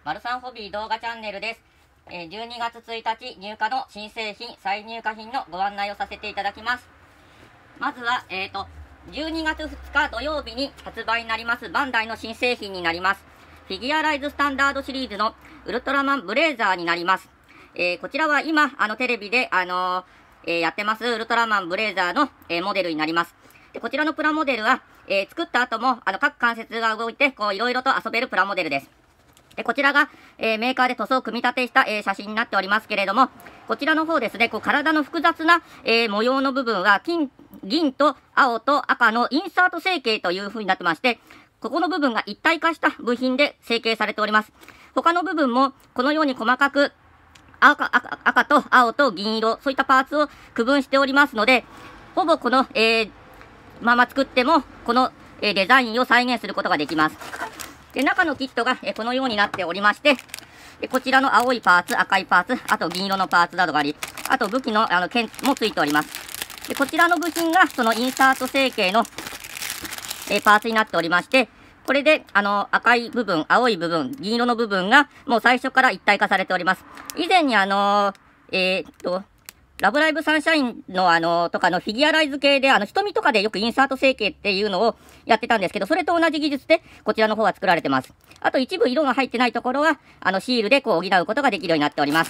マルサンホビー動画チャンネルです。12月1日入荷の新製品、再入荷品のご案内をさせていただきます。まずは、12月2日土曜日に発売になりますバンダイの新製品になります。フィギュアライズスタンダードシリーズのウルトラマンブレイザーになります。こちらは今、テレビで、やってますウルトラマンブレイザーの、モデルになります。でこちらのプラモデルは、作った後も、各関節が動いて、いろいろと遊べるプラモデルです。でこちらが、メーカーで塗装を組み立てした、写真になっておりますけれども、こちらの方ですね、体の複雑な、模様の部分は銀と青と赤のインサート成形という風になってまして、ここの部分が一体化した部品で成形されております。他の部分もこのように細かく赤と青と銀色、そういったパーツを区分しておりますので、ほぼこの、まま作っても、この、デザインを再現することができます。で中のキットが、このようになっておりまして、こちらの青いパーツ、赤いパーツ、あと銀色のパーツなどがあり、あと武器の剣もついております。でこちらの部品がそのインサート成形の、パーツになっておりまして、これで赤い部分、青い部分、銀色の部分がもう最初から一体化されております。以前にラブライブサンシャインのとかのフィギュアライズ系で瞳とかでよくインサート成形っていうのをやってたんですけど、それと同じ技術でこちらの方は作られてます。あと一部色が入ってないところはシールで補うことができるようになっております。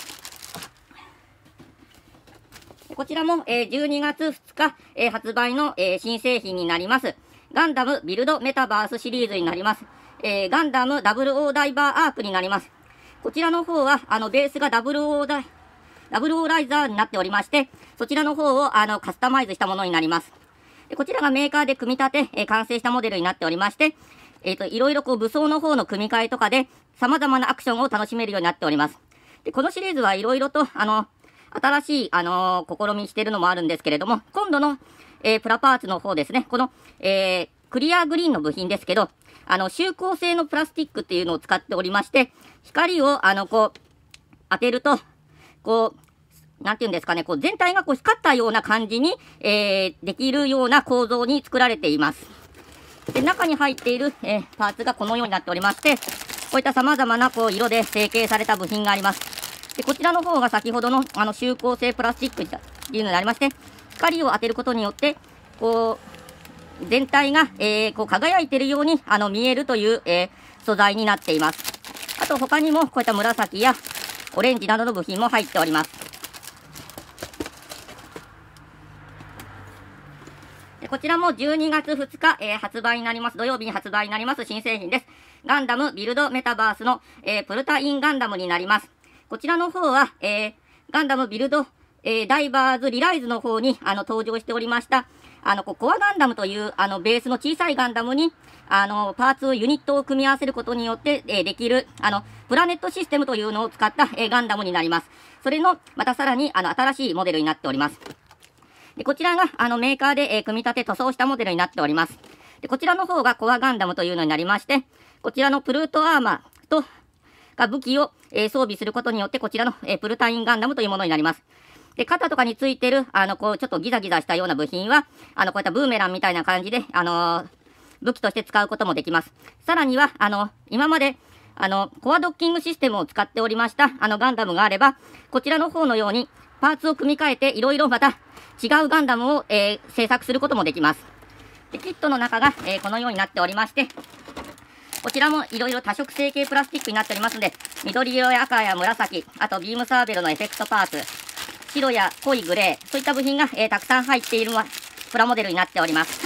こちらも、12月2日、発売の、新製品になります。ガンダムビルドメタバースシリーズになります。ガンダム WO ダイバーアークになります。こちらの方はベースがWOライザーになっておりまして、そちらの方をカスタマイズしたものになります。でこちらがメーカーで組み立て、完成したモデルになっておりまして、いろいろ武装の方の組み替えとかで様々なアクションを楽しめるようになっております。でこのシリーズはいろいろと新しい、試みしているのもあるんですけれども、今度の、プラパーツの方ですね、この、クリアグリーンの部品ですけど、集光性のプラスチックっていうのを使っておりまして、光を、当てると、なんていうんですかね、全体が光ったような感じに、できるような構造に作られています。で、中に入っている、パーツがこのようになっておりまして、こういった様々な、色で成形された部品があります。でこちらの方が先ほどの集光性プラスチックっていうのになりまして、光を当てることによって、全体が、輝いているように見えるという、素材になっています。あと他にもこういった紫やオレンジなどの部品も入っております。でこちらも12月2日、発売になります。土曜日に発売になります新製品です。ガンダムビルドメタバースの、プルタインガンダムになります。こちらの方は、ガンダムビルド、ダイバーズリライズの方に登場しておりました、コアガンダムというベースの小さいガンダムにパーツ、ユニットを組み合わせることによって、できるプラネットシステムというのを使った、ガンダムになります。それのまたさらに新しいモデルになっております。でこちらがメーカーで、組み立て塗装したモデルになっております。でこちらの方がコアガンダムというのになりまして、こちらのプルートアーマーと武器を、装備することによって、こちらの、プルタインガンダムというものになります。で、肩とかについてる、ちょっとギザギザしたような部品は、こういったブーメランみたいな感じで、武器として使うこともできます。さらには、今まで、コアドッキングシステムを使っておりました、ガンダムがあれば、こちらの方のように、パーツを組み替えて、いろいろまた違うガンダムを、製作することもできます。でキットの中が、このようになっておりまして、こちらもいろいろ多色成形プラスチックになっておりますので、緑色や赤や紫、あとビームサーベルのエフェクトパーツ、白や濃いグレー、そういった部品が、たくさん入っているプラモデルになっております。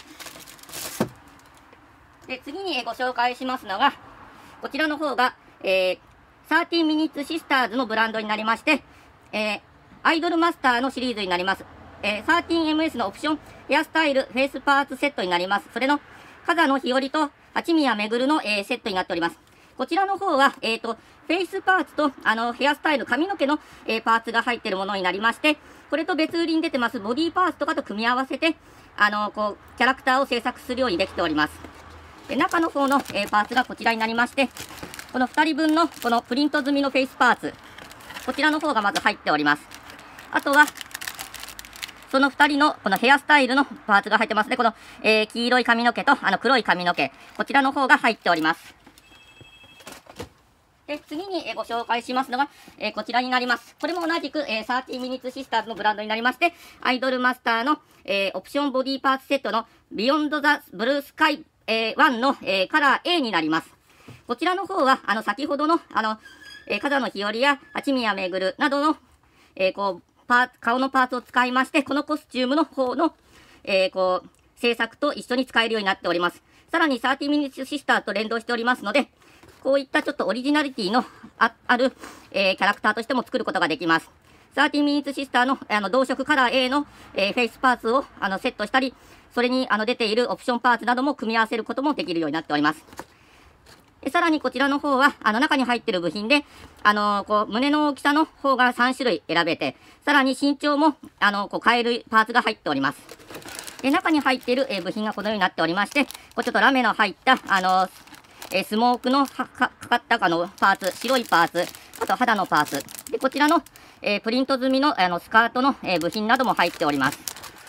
で次に、ご紹介しますのが、こちらの方が、13 Minutes Sisters のブランドになりまして、アイドルマスターのシリーズになります。13MS のオプションヘアスタイルフェイスパーツセットになります。それの風野日和と八宮めぐるの、セットになっております。こちらの方は、フェイスパーツと、ヘアスタイル、髪の毛の、パーツが入っているものになりまして、これと別売りに出てますボディパーツとかと組み合わせて、キャラクターを制作するようにできております。で中の方の、パーツがこちらになりまして、この2人分の、このプリント済みのフェイスパーツ、こちらの方がまず入っております。あとは、その2人のこのヘアスタイルのパーツが入ってますね。この、黄色い髪の毛と黒い髪の毛、こちらの方が入っております。 で、次にご紹介しますのが、こちらになります。これも同じく、30 Minutes Sisters のブランドになりまして、アイドルマスターの、オプションボディパーツセットの Beyond the Blue Sky、1の、カラー A になります。こちらの方は、先ほどの、風野日和や八宮めぐるなどの、顔のパーツを使いまして、このコスチュームの方の、制作と一緒に使えるようになっております。さらに30 Minutes Sisters と連動しておりますので、こういったちょっとオリジナリティのある、キャラクターとしても作ることができます。30 Minutes Sisters の、同色カラー A の、フェイスパーツをセットしたり、それに出ているオプションパーツなども組み合わせることもできるようになっております。さらにこちらの方は、中に入っている部品で、胸の大きさの方が3種類選べて、さらに身長も、変えるパーツが入っております。で、中に入っている、部品がこのようになっておりまして、ちょっとラメの入った、スモークのかかったパーツ、白いパーツ、あと肌のパーツ。で、こちらの、プリント済みの、スカートの、部品なども入っております。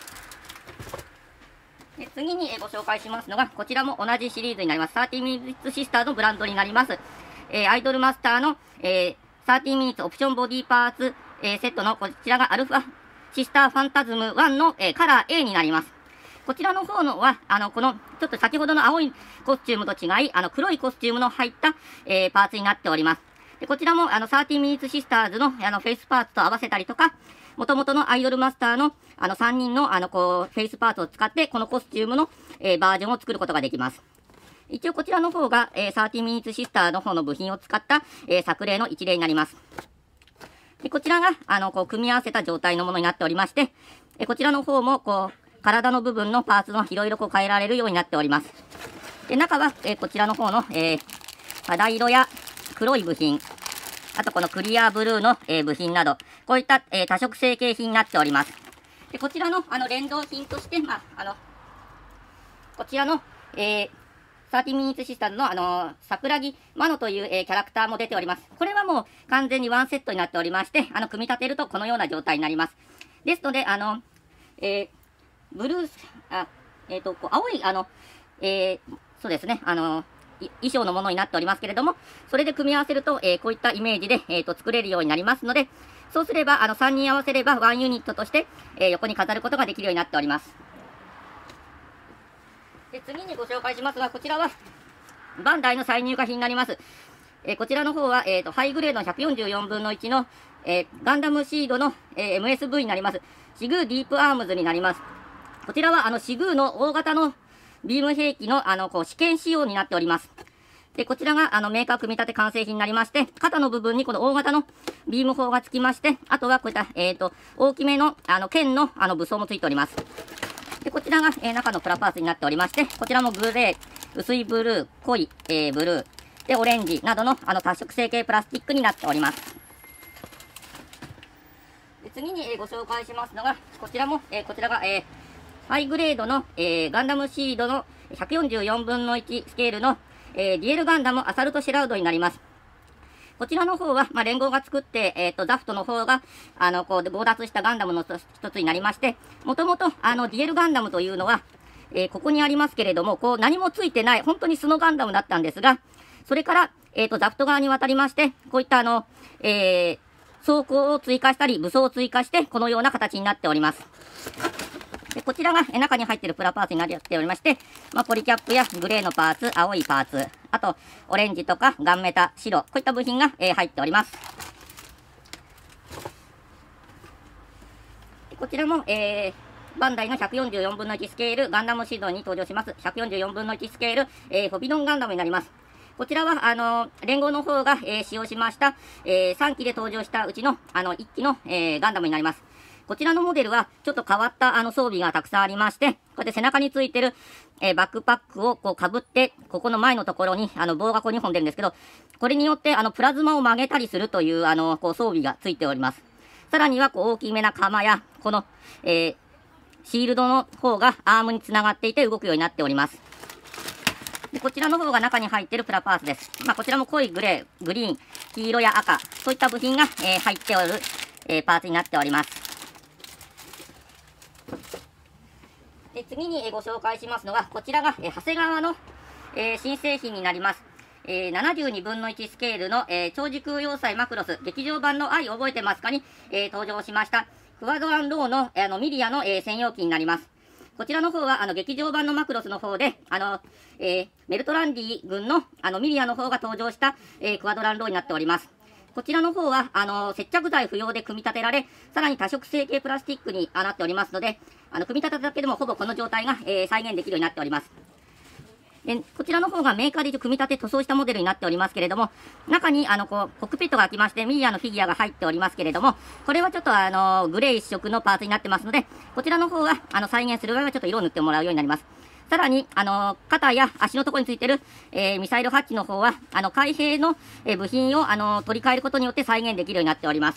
で、次に、ご紹介しますのが、こちらも同じシリーズになります。30 Minutes Sisters のブランドになります。アイドルマスターの、30 Minutes オプションボディパーツ、セットのこちらがアルファシスターファンタズム1の、カラー A になります。こちらの方のは、この、ちょっと先ほどの青いコスチュームと違い、黒いコスチュームの入った、パーツになっております。で、こちらも、30 Minutes Sisters の、フェイスパーツと合わせたりとか、元々のアイドルマスターの、3人の、フェイスパーツを使って、このコスチュームの、バージョンを作ることができます。一応こちらの方が、30 Minutes Sisters の方の部品を使った、作例の一例になります。で、こちらが、組み合わせた状態のものになっておりまして、こちらの方も、体の部分のパーツのいろいろ変えられるようになっております。で、中は、こちらの方の、肌色や黒い部品、あとこのクリアブルーの、部品など、こういった、多色成型品になっております。で、こちらの、連動品として、こちらの、30 Minutes Sisters の、桜木マノという、キャラクターも出ております。これはもう完全にワンセットになっておりまして、組み立てるとこのような状態になります。ですので、ブルース、青い、そうですね、衣装のものになっておりますけれども、それで組み合わせると、こういったイメージで、作れるようになりますので、そうすれば、3人合わせれば、1ユニットとして、横に飾ることができるようになっております。で、次にご紹介しますが、こちらは、バンダイの再入荷品になります。こちらの方は、ハイグレードの144分の1の、ガンダムシードの、MSV になります。シグーディープアームズになります。こちらは、シグーの大型のビーム兵器の、試験仕様になっております。で、こちらが、メーカー組み立て完成品になりまして、肩の部分にこの大型のビーム砲が付きまして、あとはこういった、大きめの、剣の、武装も付いております。で、こちらが、中のプラパーツになっておりまして、こちらもグレー、薄いブルー、濃い、ブルー、で、オレンジなどの、多色成形プラスチックになっております。で、次に、ご紹介しますのが、こちらも、こちらが、ハイグレードの、ガンダムシードの144分の1スケールの、デュエルガンダムアサルトシェラウドになります。こちらの方は、連合が作って、ザフトの方が、強奪したガンダムの一つになりまして、もともと、デュエルガンダムというのは、ここにありますけれども、何もついてない、本当に素のガンダムだったんですが、それから、ザフト側に渡りまして、こういった装甲を追加したり、武装を追加して、このような形になっております。で、こちらが中に入っているプラパーツになっておりまして、ポリキャップやグレーのパーツ、青いパーツ、あと、オレンジとかガンメタ、白、こういった部品が、入っております。こちらも、バンダイの144分の1スケール、ガンダムシードに登場します。144分の1スケール、フォビドンガンダムになります。こちらは、連合の方が、使用しました、3機で登場したうちの、1機の、ガンダムになります。こちらのモデルは、ちょっと変わった装備がたくさんありまして、こうやって背中についてる、バックパックを被って、ここの前のところに、棒が2本出るんですけど、これによって、プラズマを曲げたりするという、装備がついております。さらには、大きめな釜や、この、シールドの方がアームにつながっていて動くようになっております。で、こちらの方が中に入っているプラパーツです。こちらも濃いグレー、グリーン、黄色や赤、そういった部品が、入っておる、パーツになっております。で、次にご紹介しますのが、こちらが長谷川の新製品になります。 72分の1スケールの、超時空要塞マクロス劇場版の愛覚えてますかに、登場しましたクワドアンローの、ミリアの、専用機になります。こちらの方は劇場版のマクロスの方でメルトランディ軍のミリアの方が登場した、クワドランローになっております。こちらの方は接着剤不要で組み立てられ、さらに多色成形プラスチックになっておりますので、組み立てただけでもほぼこの状態が、再現できるようになっております。でこちらの方がメーカーで一応組み立て塗装したモデルになっておりますけれども、中にコックピットが開きましてミリアのフィギュアが入っておりますけれども、これはちょっとグレー一色のパーツになってますので、こちらの方は再現する場合はちょっと色を塗ってもらうようになります。さらに肩や足のところについている、ミサイルハッチの方は開閉の、部品を取り替えることによって再現できるようになっております。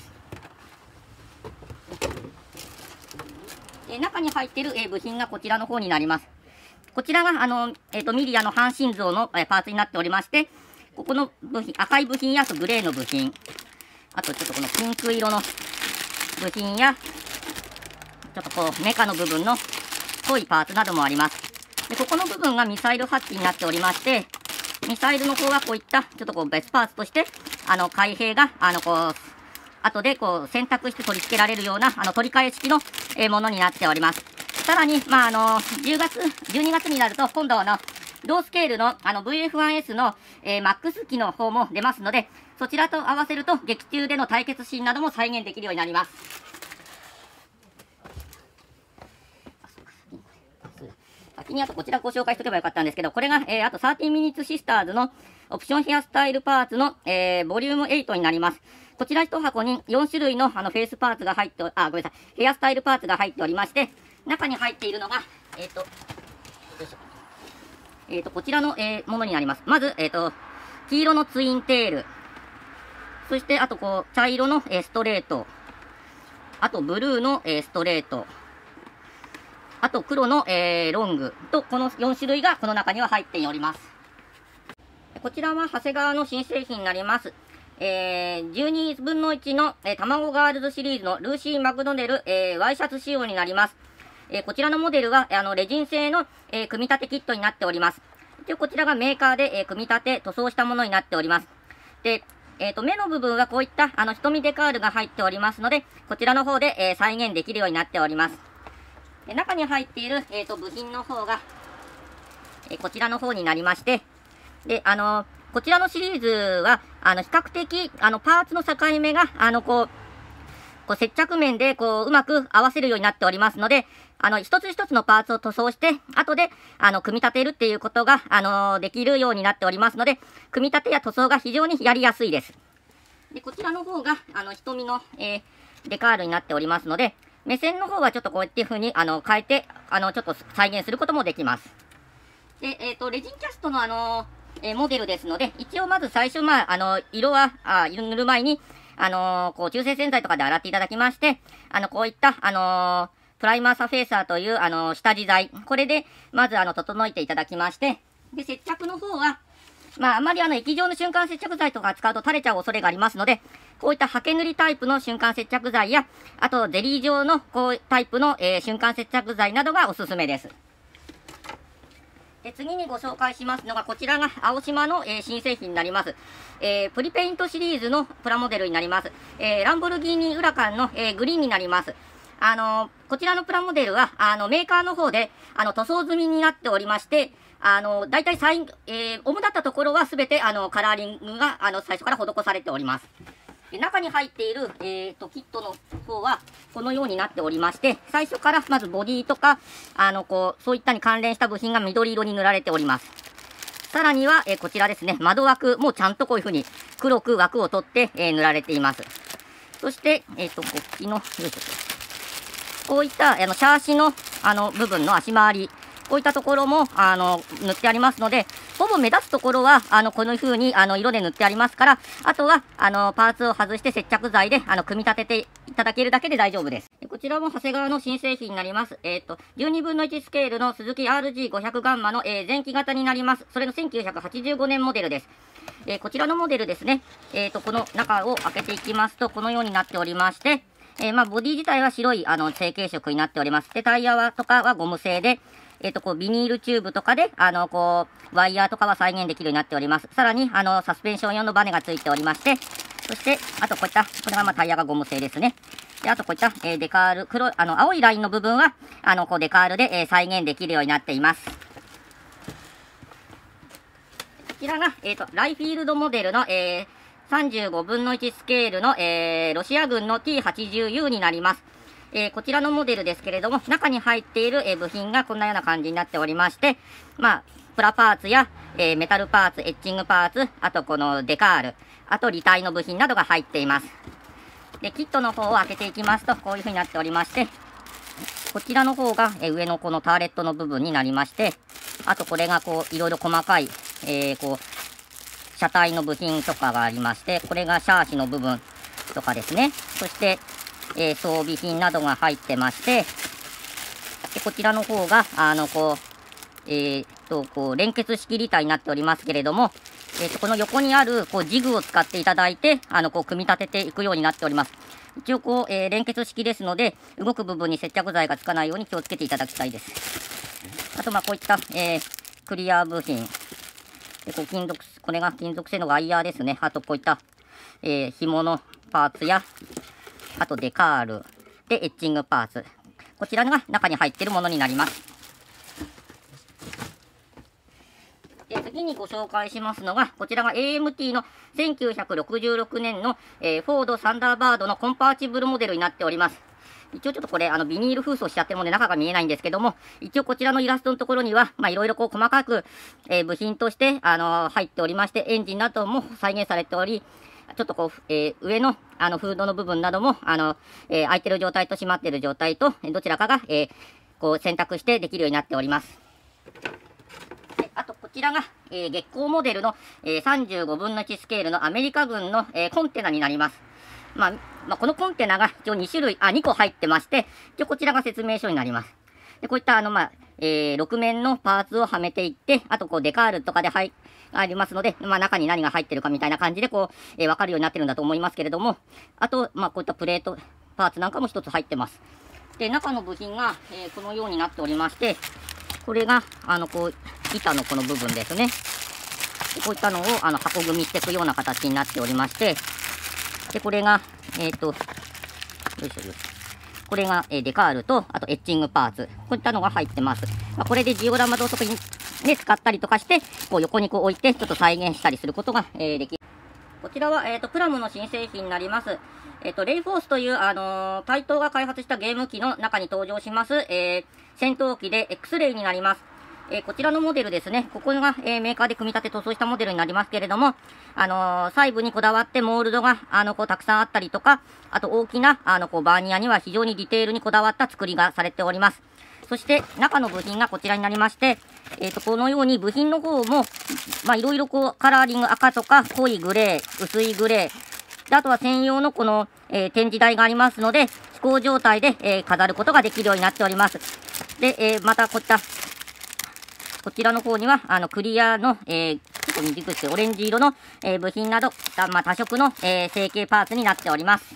中に入っている、部品がこちらの方になります。こちらがミリアの半身像の、パーツになっておりまして、ここの部品、赤い部品やあとグレーの部品、あとちょっとこのピンク色の部品や、ちょっとメカの部分の太いパーツなどもあります。でここの部分がミサイルハッチになっておりまして、ミサイルの方はこういったちょっと別パーツとして開閉が後で選択して取り付けられるような取り替え式の、ものになっております。さらに、12月になると、今度は同スケールのVF1S の、マックス機の方も出ますので、そちらと合わせると、劇中での対決シーンなども再現できるようになります。先にあとこちらご紹介しておけばよかったんですけど、これが、あと13 Minutes Sisters のオプションヘアスタイルパーツの、ボリューム8になります。こちら1箱に4種類のフェイスパーツが入って、ごめんなさい、ヘアスタイルパーツが入っておりまして、中に入っているのが、こちらの、ものになります。まず、黄色のツインテール。そして、あと、茶色の、ストレート。あと、ブルーの、ストレート。あと、黒の、ロング。と、この4種類がこの中には入っております。こちらは、長谷川の新製品になります。12分の1の、卵ガールズシリーズのルーシー・マクドネル、ワイシャツ仕様になります。こちらのモデルはレジン製の、組み立てキットになっております。でこちらがメーカーで、組み立て塗装したものになっております。で、目の部分はこういった瞳デカールが入っておりますので、こちらの方で、再現できるようになっております。で中に入っている、部品の方が、こちらの方になりまして、でこちらのシリーズは比較的パーツの境目が接着面でうまく合わせるようになっておりますので、一つ一つのパーツを塗装して、後で組み立てるっていうことができるようになっておりますので、組み立てや塗装が非常にやりやすいです。でこちらの方が瞳の、デカールになっておりますので、目線の方はちょっとこういった風に変えてちょっと再現することもできます。でレジンキャストのモデルですので、一応まず最初色は色塗る前に中性洗剤とかで洗っていただきまして、こういった、プライマーサフェーサーという、下地剤。これで、まず、整えていただきまして、で、接着の方は、あまり液状の瞬間接着剤とか使うと垂れちゃう恐れがありますので、こういった刷毛塗りタイプの瞬間接着剤や、あと、ゼリー状の、タイプの、瞬間接着剤などがおすすめです。で次にご紹介しますのが、こちらが青島の、新製品になります。プリペイントシリーズのプラモデルになります。ランボルギーニウラカンの、グリーンになります。こちらのプラモデルは、メーカーの方で、塗装済みになっておりまして、大体主だったところはすべて、カラーリングが、最初から施されております。で中に入っている、キットの方は、このようになっておりまして、最初からまずボディとか、そういったに関連した部品が緑色に塗られております。さらには、こちらですね、窓枠もちゃんとこういう風に黒く枠を取って、塗られています。そして、こっちの、こういった、シャーシの、部分の足回り、こういったところも塗ってありますので、ほぼ目立つところはこの風に色で塗ってありますから、あとはパーツを外して接着剤で組み立てていただけるだけで大丈夫です。こちらも長谷川の新製品になります。12分の1スケールの鈴木 RG500 ガンマの、前期型になります。それの1985年モデルです。こちらのモデルですね、この中を開けていきますと、このようになっておりまして、ボディ自体は白い成型色になっております。で、タイヤとかはゴム製で、 こう、ビニールチューブとかで、こう、ワイヤーとかは再現できるようになっております。さらに、サスペンション用のバネがついておりまして、そして、あとこういった、これがまあタイヤがゴム製ですね。で、あとこういった、デカール、青いラインの部分は、こうデカールで、再現できるようになっています。こちらが、ライフィールドモデルの、35分の1スケールの、ロシア軍の T80U になります。こちらのモデルですけれども、中に入っている、部品がこんなような感じになっておりまして、まあ、プラパーツや、メタルパーツ、エッチングパーツ、あとこのデカール、あと履帯の部品などが入っています。で、キットの方を開けていきますと、こういう風になっておりまして、こちらの方が、上のこのターレットの部分になりまして、あとこれがこう、いろいろ細かい、こう、車体の部品とかがありまして、これがシャーシの部分とかですね。そして、装備品などが入ってまして、でこちらの方が、こう、連結式履帯になっておりますけれども、この横にある、こう、ジグを使っていただいて、こう、組み立てていくようになっております。一応、こう、連結式ですので、動く部分に接着剤がつかないように気をつけていただきたいです。あと、まあ、こういった、クリア部品。でこうこれが金属製のワイヤーですね。あと、こういった、紐のパーツや、あとデカール、で、エッチングパーツ。こちらが中に入っているものになります。で、次にご紹介しますのが、こちらが AMT の1966年の、フォードサンダーバードのコンパーチブルモデルになっております。一応ちょっとこれ、ビニール封装しちゃってるので中が見えないんですけども、一応こちらのイラストのところには、まあいろいろこう細かく、部品として、入っておりまして、エンジンなども再現されており、ちょっとこう、上の、フードの部分なども、開いてる状態と閉まってる状態と、どちらかが、こう選択してできるようになっております。であと、こちらが、月光モデルの、35分の1スケールのアメリカ軍の、コンテナになります。まあ、このコンテナが一応2個入ってまして、一応こちらが説明書になります。で、こういった6面のパーツをはめていって、あとこうデカールとかでありますので、まあ中に何が入ってるかみたいな感じでこう、わかるようになってるんだと思いますけれども、あと、まあこういったプレート、パーツなんかも一つ入ってます。で、中の部品が、このようになっておりまして、これが、こう、板のこの部分ですね。でこういったのを、箱組みしていくような形になっておりまして、で、これが、よいしょよいしょ。これが、デカールと、あとエッチングパーツ。こういったのが入ってます。まあ、これでジオラマ同側に、ね、使ったりとかして、こう横にこう置いて、ちょっと再現したりすることが、できる。こちらは、プラムの新製品になります。レイフォースという、タイトーが開発したゲーム機の中に登場します、戦闘機で X レイになります。こちらのモデルですね。ここが、メーカーで組み立て塗装したモデルになりますけれども、細部にこだわってモールドが、こうたくさんあったりとか、あと大きな、こうバーニアには非常にディテールにこだわった作りがされております。そして、中の部品がこちらになりまして、このように部品の方も、まあ、いろいろこう、カラーリング赤とか、濃いグレー、薄いグレー、であとは専用のこの、展示台がありますので、飛行状態で、飾ることができるようになっております。で、またこういった、こちらの方には、クリアの、ちょっと見にくくてオレンジ色の、部品など、まあ、多色の、成形パーツになっております。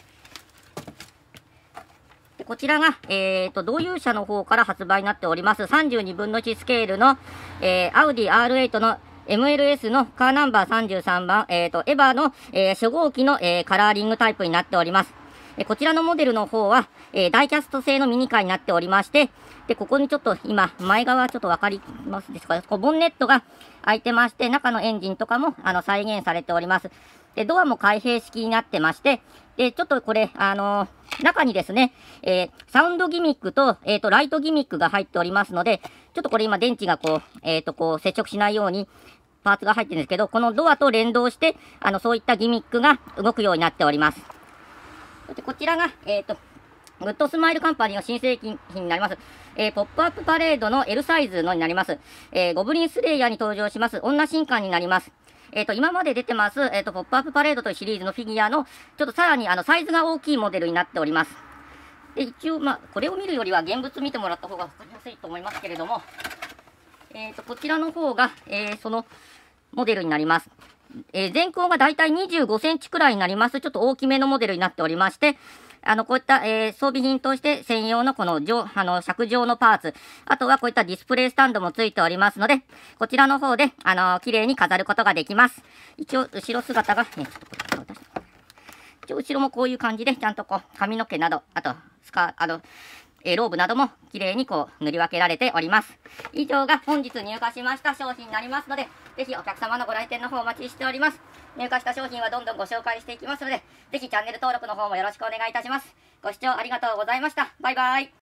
でこちらが、同友社の方から発売になっております、32分の1スケールの、アウディ R8 の MLS のカーナンバー33番、エヴァの、初号機の、カラーリングタイプになっております。こちらのモデルの方は、ダイキャスト製のミニカーになっておりまして、で、ここにちょっと今、前側ちょっとわかりますですか、こうボンネットが開いてまして、中のエンジンとかも、再現されております。で、ドアも開閉式になってまして、で、ちょっとこれ、中にですね、サウンドギミックと、ライトギミックが入っておりますので、ちょっとこれ今電池がこう、こう接触しないように、パーツが入ってるんですけど、このドアと連動して、そういったギミックが動くようになっております。そしてこちらが、グッドスマイルカンパニーの新製品になります。ポップアップパレードの L サイズのになります。ゴブリンスレイヤーに登場します女神官になります。今まで出てます、ポップアップパレードというシリーズのフィギュアの、ちょっとさらにサイズが大きいモデルになっております。で、一応、まあ、これを見るよりは現物見てもらった方がわかりやすいと思いますけれども、こちらの方が、そのモデルになります。全高がだいたい25センチくらいになります。ちょっと大きめのモデルになっておりまして、 こういった、装備品として専用のこの尺状のパーツ、あとはこういったディスプレイスタンドもついておりますので、こちらの方で、綺麗に飾ることができます。一応、後ろ姿が、一応、後ろもこういう感じで、ちゃんとこう、髪の毛など、あと、ローブなども綺麗にこう塗り分けられております。以上が本日入荷しました商品になりますので、ぜひお客様のご来店の方お待ちしております。入荷した商品はどんどんご紹介していきますので、ぜひチャンネル登録の方もよろしくお願いいたします。ご視聴ありがとうございました。バイバイ。